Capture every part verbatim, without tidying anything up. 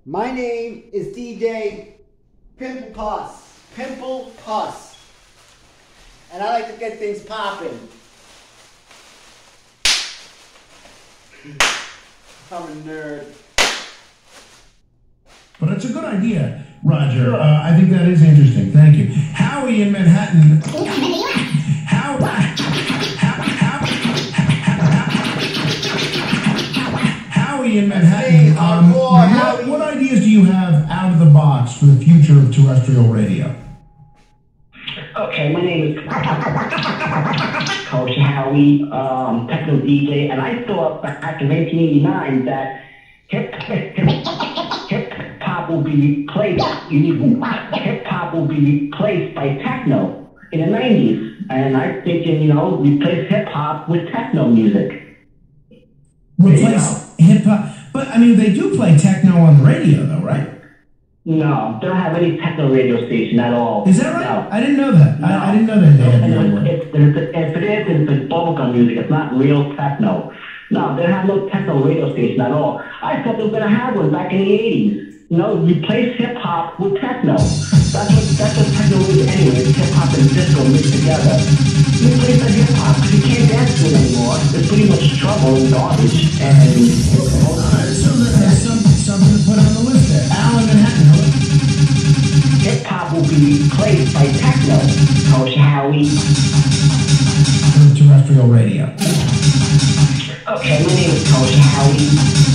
My name is D J Pimplepuss. Pimplepuss. And I like to get things popping. I'm a nerd. But it's a good idea, Roger. Uh, I think that is interesting. Thank you. Howie in Manhattan. How, how, how, Howie in Manhattan. Um, what, what ideas do you have out of the box for the future of terrestrial radio? Okay, my name is Kosher Howey, um, Techno D J, and I thought back in nineteen eighty-nine that hip hip hip hop will be replaced. Hip hop will be replaced by techno in the nineties, and I'm thinking, you know, replace hip hop with techno music. Replace hip hop, but I mean, they do play techno on the radio, though, right? No, they don't have any techno radio station at all. Is that right? No. I didn't know that. No. I, I didn't know that they had and the it's, it's, it's, if it is, it's like bubblegum music. It's not real techno. No, they have no techno radio station at all. I thought they were going to have one back in the eighties. You know, replace hip hop with techno. That's what that's what techno is anyway. It's hip hop and disco mixed together. Replace the hip hop because you can't dance to it anymore. It's pretty much trouble and garbage. And Alright, so there's some, something to put on the list there. Al in Manhattan, hello? Hip hop will be replaced by techno. Kosher Howey. For terrestrial radio. Okay, my name is Kosher Howey.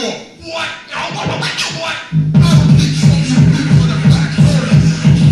up. What? What? I don't think some of you people in the back heard us.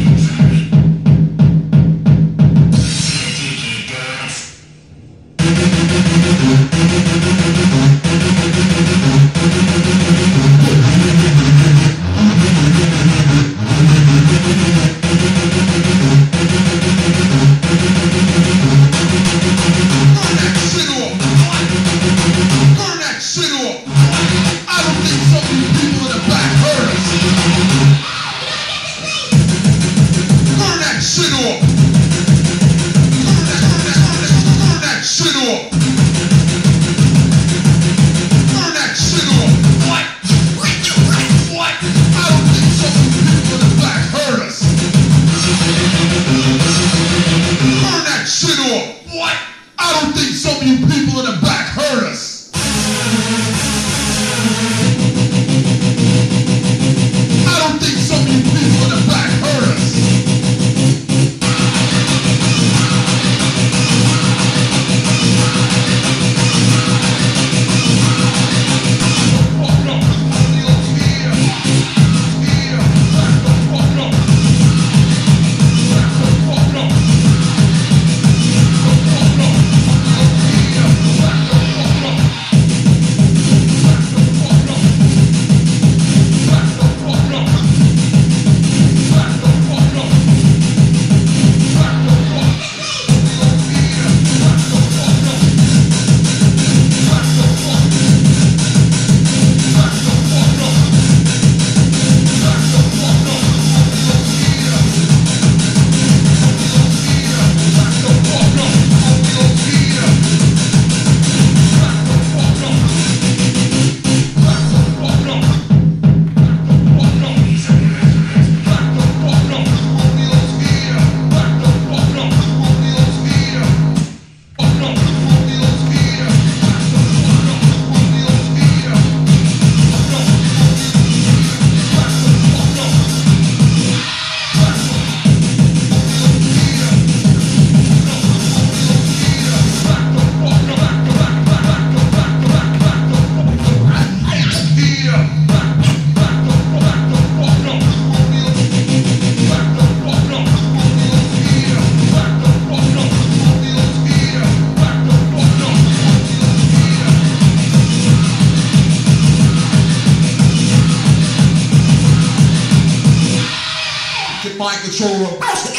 Mind controller.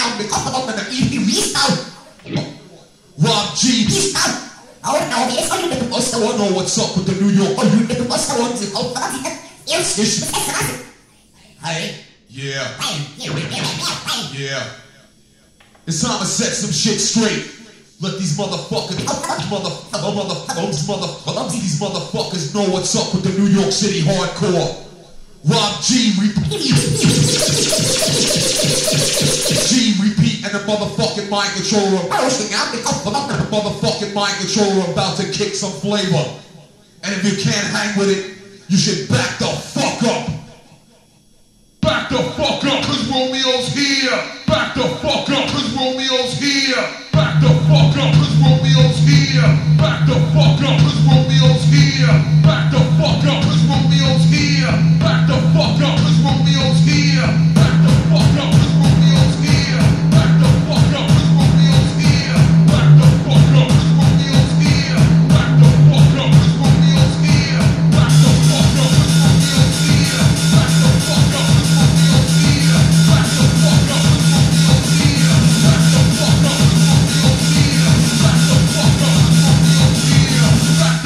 Rob G. Oh no, what's up with the New York? Yeah. Yeah. It's time to set some shit straight. Let these motherfuckers, mother, mother, mother, these motherfuckers know what's up with the New York City hardcore. Rob G. Repeat. G. Repeat and the motherfucking mind controller. The motherfucking mind controller about to kick some flavor. And if you can't hang with it, you should back the fuck up. Back the fuck up, cause Romeo's here. Back the fuck up, cause Romeo's here. Back the fuck up, cause Romeo's here. Back the fuck up, cause Romeo's here. Back the fuck up, cause Romeo's here. Back the fuck up, cause Romeo's here. Back the fuck up, cause Romeo's here. Back the fuck up, cause Romeo's here. Back the fuck up, cause Romeo's here. Back the fuck up, cause Romeo's here. Back the fuck up, cause Romeo's here. Back the fuck up, cause Romeo's here. Back the fuck up, cause Romeo's here. Back the fuck up, cause Romeo's here. Back the fuck up, cause Romeo's here. Back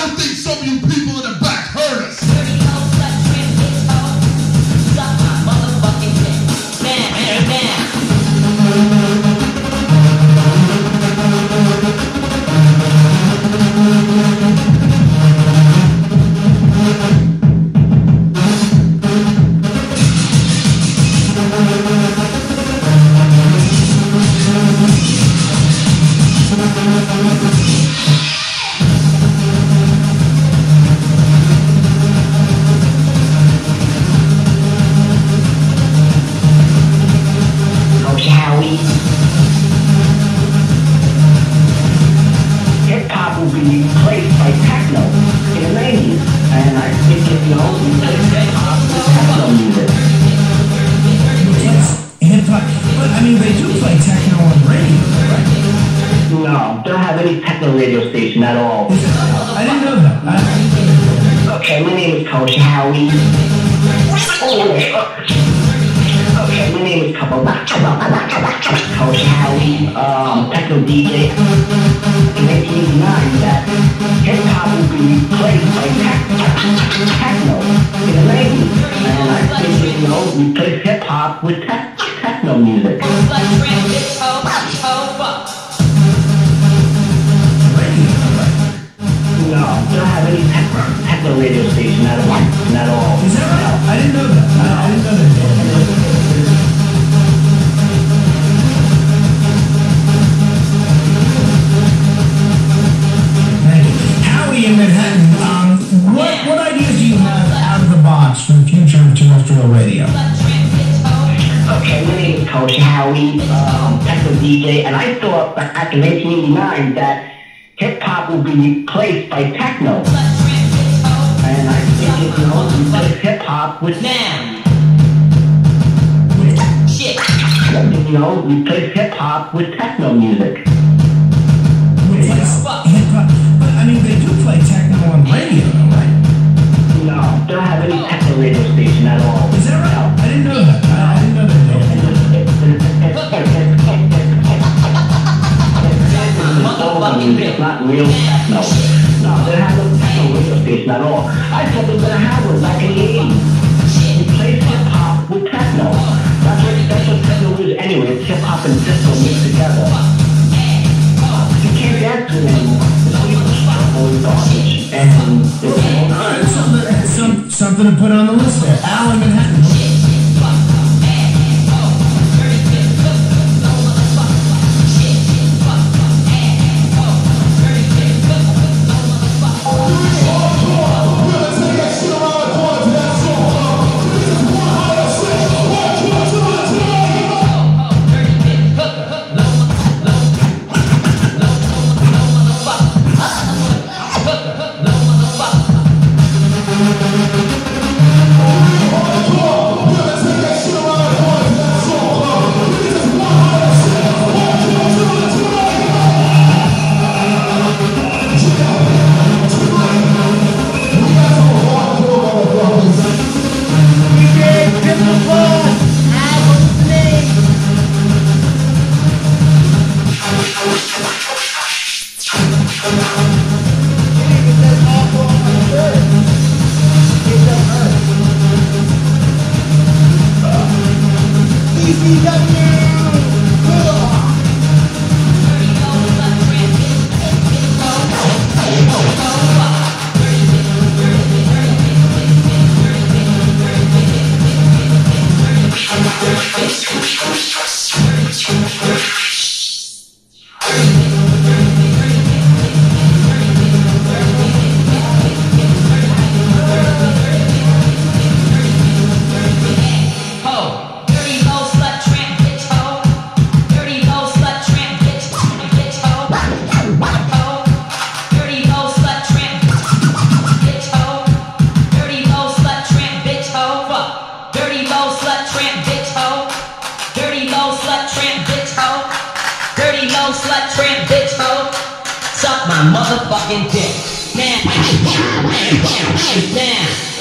don't think some of you people in the back heard us. Dirty hoe, slut, tramp, bitch, hoe. Suck my motherfucking dick. Now, now. Kosher Howey. Hip hop will be replaced by techno in the nineties, and I think it, you know, replaced hip hop with techno music. Hip hop, but I mean, they do play techno on radio, right? No, don't have any techno radio station at all. I didn't know that. I, Okay, my name is Kosher Howey. Okay, my name is Kosher Howey, um, techno D J. In nineteen eighty-nine, that hip hop will be replaced by tech- techno in the nineties, and I think, you know, replace hip hop with tech- techno music. Slut, tramp, bitch, hoe, bitch, hoe, fuck. radio, right? No, don't have any techno, techno radio station at all. At all. Is that right? I didn't know that. I, I didn't know that. Thank you. Howie in Manhattan, um, what, what ideas do you have out of the box for the future of terrestrial radio? Slut, tramp, bitch, hoe. Okay, my name is Kosher Howey, um, techno D J, and I thought back in nineteen eighty-nine that hip hop will be replaced by techno, Slut, tramp, bitch, hoe. and I think, you know, replace hip hop with, Now. Shit. you know, replace hip hop with techno music. Replace hip hop, but I mean, they do play techno on radio, though, right? No, don't have any techno radio station at all. Is that right? I didn't know that. I, I didn't know that. It's not real techno. No, they have no techno radio station at all. I thought they were gonna have one back in the eighties. Replace hip hop with techno. That's what that's what techno is anyway. It's hip hop and disco mixed together. You can't dance to it anymore. It's all garbage. And it's all All right, something, some, something to put on the list there. Al in Manhattan. Motherfucking dick. Now. Now.